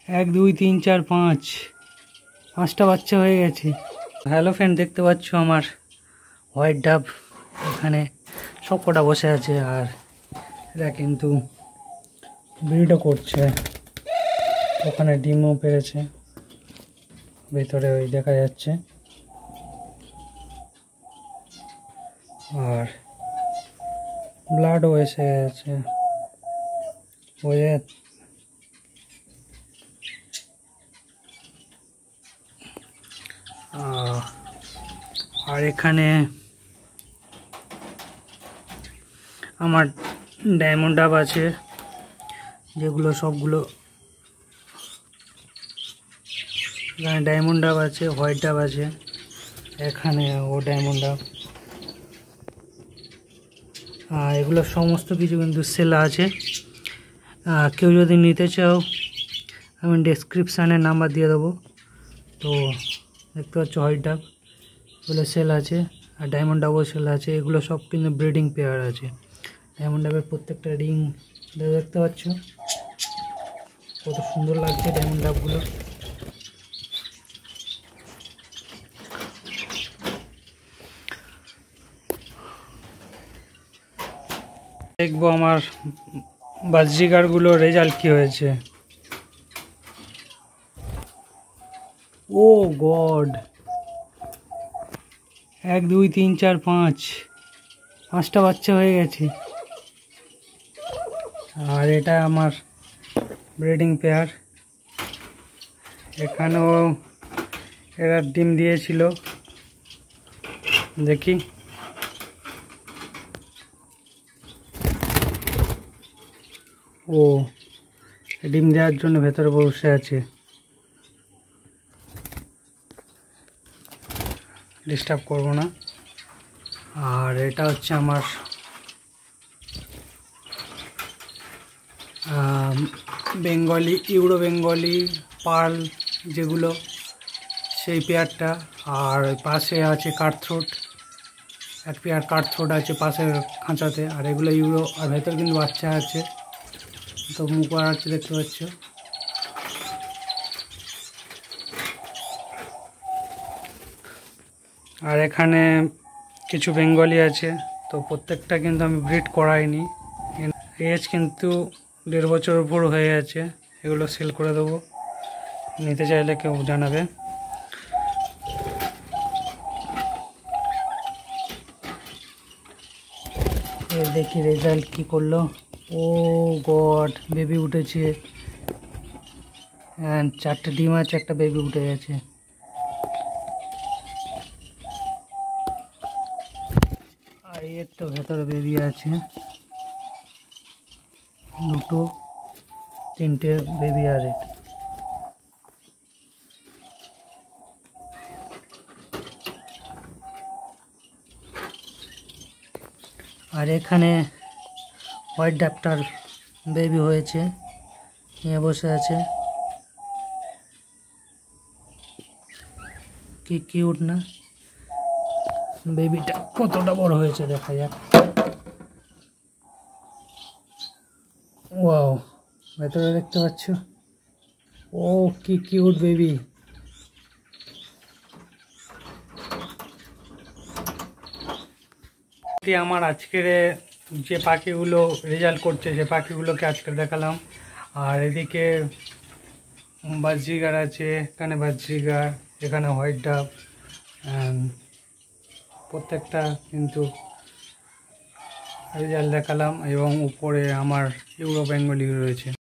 এক দুই তিন চার পাঁচ, পাঁচটা বাচ্চা হয়ে গেছে। হ্যালো ফ্রেন্ড, দেখতে পাচ্ছ আমার হোয়াইট ডাব এখানে সব কটা বসে আছে, আর এরা কিন্তু ব্রিডও করছে। ওখানে ডিমও পেরেছে, ভেতরে ওই দেখা যাচ্ছে। আর ব্লাডও এসে গেছে আর এখানে আমার ডায়মন্ড ডাব আছে, যেগুলো সবগুলো এখানে ডায়মন্ড ডাব আছে, হোয়াইট ডাব আছে, এখানে ও ডায়মন্ড ডাব। এগুলো সমস্ত কিছু কিন্তু সেল আছে। কেউ যদি নিতে চাও আমি ডেসক্রিপশানে নাম্বার দিয়ে দেবো। তো দেখতে পাচ্ছ হোয়াইট ডাব এগুলো সেল আছে, আর ডায়মন্ড ডাবও সেল আছে। এগুলো সব কিন্তু ব্রিডিং পেয়ার আছে। ডায়মন্ড ডাবের প্রত্যেকটা রিং দেখতে পাচ্ছ, কত সুন্দর লাগছে ডায়মন্ড ডাবগুলো। দেখবো আমার বাজরিগারগুলো রেজাল্ট কি হয়েছে। ও গড, এক দুই তিন চার পাঁচ, পাঁচটা বাচ্চা হয়ে গেছে। আর এটা আমার ব্রিডিং পেয়ার। এখানেও এরা ডিম দিয়েছিল, দেখি। ও ডিম দেওয়ার জন্য ভেতরে বসে আছে, ডিস্টার্ব করবো না। আর এটা হচ্ছে আমার বেঙ্গলি, ইউরো বেঙ্গলি পার্ল যেগুলো, সেই পেয়ারটা। আর পাশে আছে কাঠথ্রোট, এক পেয়ার কাঠথ্রোট আছে পাশের খাঁচাতে। আর এগুলো ইউরো, আর ভেতর কিন্তু বাচ্চা আছে, তো মুখ আছে দেখতে পাচ্ছ। আর এখানে কিছু বেঙ্গলি আছে, তো প্রত্যেকটা কিন্তু আমি ব্রিড করাইনি। এজ কিন্তু 1.5 বছর উপর হয়ে গেছে। এগুলো সেল করে দেবো, নিতে চাইলে কেউ জানাবে। দেখি রেজাল্ট কি করলো। ও গড, বেবি উঠেছে। অ্যান্ড 4টে ডিম আছে, একটা বেবি উঠে গেছে। আর এর তো ভেতরে বেবি আছে, 2, 3টে বেবি আছে। আর এখানে হোয়াইট ডাবটার বেবি হয়েছে, নিয়ে বসে আছে। কি কিউট না, বেবিটা কতটা বড় হয়েছে দেখা যাক। ওয়াও, ভেতরে দেখতে পাচ্ছ। ও কি কিউট বেবি। আমার আজকের যে পাখিগুলো রেজাল্ট করছে, সে পাখিগুলোকে আজকে দেখালাম। আর এদিকে বাজরিগার আছে, এখানে বাজরিগার, এখানে হোয়াইট ডাব, প্রত্যেকটা কিন্তু রেজাল্ট দেখালাম। এবং উপরে আমার ইউরো বেঙ্গলি রয়েছে।